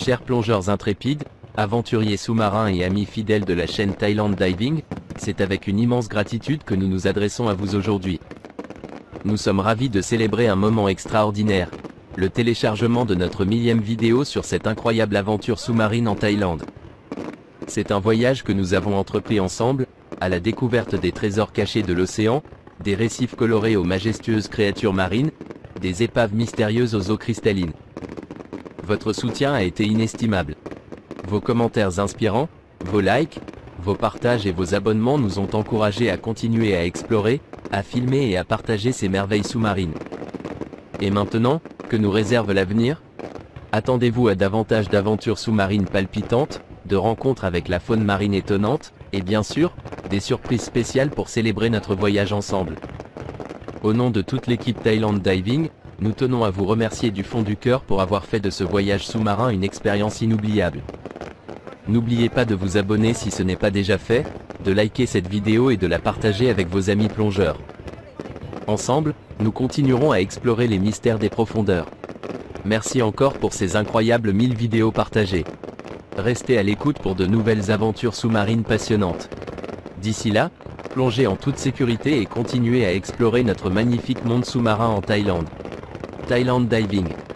Chers plongeurs intrépides, aventuriers sous-marins et amis fidèles de la chaîne Thailand Diving, c'est avec une immense gratitude que nous nous adressons à vous aujourd'hui. Nous sommes ravis de célébrer un moment extraordinaire, le téléchargement de notre 1000e vidéo sur cette incroyable aventure sous-marine en Thaïlande. C'est un voyage que nous avons entrepris ensemble, à la découverte des trésors cachés de l'océan, des récifs colorés aux majestueuses créatures marines, des épaves mystérieuses aux eaux cristallines. Votre soutien a été inestimable. Vos commentaires inspirants, vos likes, vos partages et vos abonnements nous ont encouragés à continuer à explorer, à filmer et à partager ces merveilles sous-marines. Et maintenant, que nous réserve l'avenir? Attendez-vous à davantage d'aventures sous-marines palpitantes, de rencontres avec la faune marine étonnante, et bien sûr, des surprises spéciales pour célébrer notre voyage ensemble. Au nom de toute l'équipe Thailand Diving, nous tenons à vous remercier du fond du cœur pour avoir fait de ce voyage sous-marin une expérience inoubliable. N'oubliez pas de vous abonner si ce n'est pas déjà fait, de liker cette vidéo et de la partager avec vos amis plongeurs. Ensemble, nous continuerons à explorer les mystères des profondeurs. Merci encore pour ces incroyables 1000 vidéos partagées. Restez à l'écoute pour de nouvelles aventures sous-marines passionnantes. D'ici là, plongez en toute sécurité et continuez à explorer notre magnifique monde sous-marin en Thaïlande. Thailand Diving.